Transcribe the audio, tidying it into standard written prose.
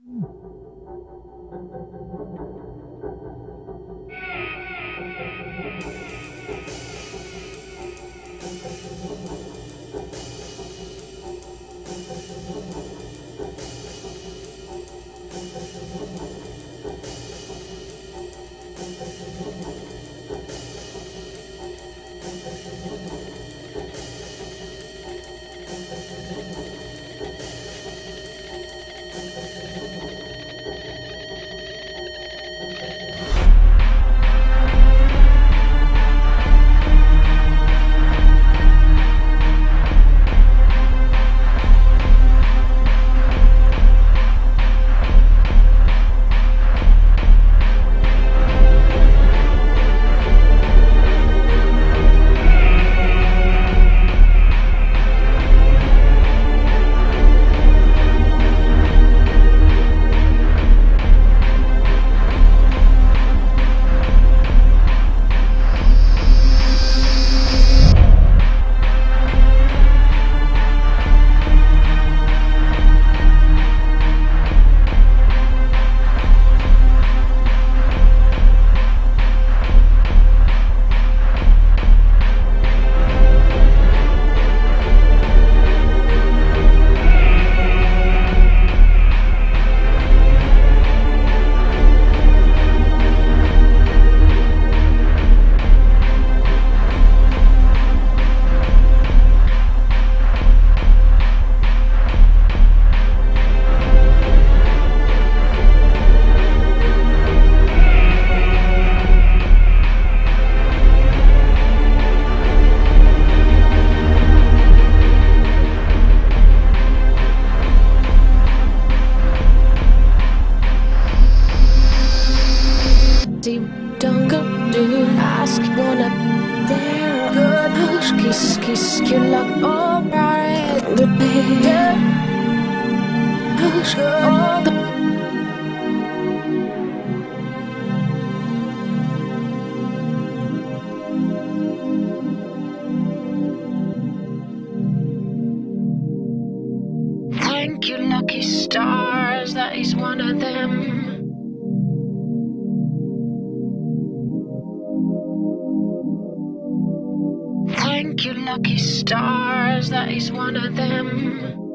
Don't go do ask wanna dare good hush kiss you like alright the day hush thank you lucky stars that he's one of them. Thank you lucky stars that he's one of them.